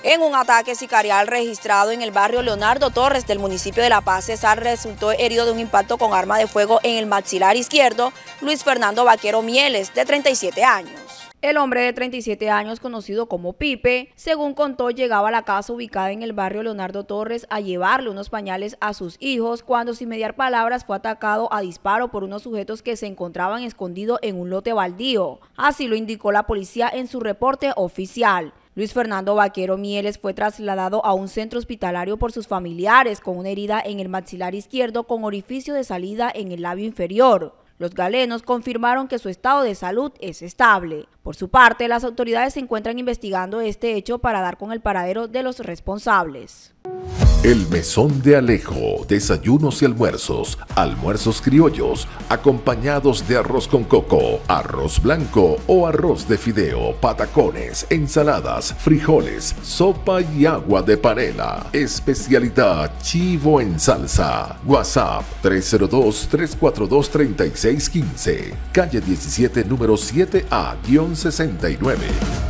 En un ataque sicarial registrado en el barrio Leonardo Torres del municipio de La Paz, Cesar resultó herido de un impacto con arma de fuego en el maxilar izquierdo Luis Fernando Vaquero Mieles, de 37 años. El hombre de 37 años, conocido como Pipe, según contó, llegaba a la casa ubicada en el barrio Leonardo Torres a llevarle unos pañales a sus hijos cuando, sin mediar palabras, fue atacado a disparo por unos sujetos que se encontraban escondidos en un lote baldío. Así lo indicó la policía en su reporte oficial. Luis Fernando Vaquero Mieles fue trasladado a un centro hospitalario por sus familiares con una herida en el maxilar izquierdo con orificio de salida en el labio inferior. Los galenos confirmaron que su estado de salud es estable. Por su parte, las autoridades se encuentran investigando este hecho para dar con el paradero de los responsables. El Mesón de Alejo, desayunos y almuerzos, almuerzos criollos, acompañados de arroz con coco, arroz blanco o arroz de fideo, patacones, ensaladas, frijoles, sopa y agua de panela. Especialidad chivo en salsa. WhatsApp 302-342-3615. Calle 17, número 7A-69.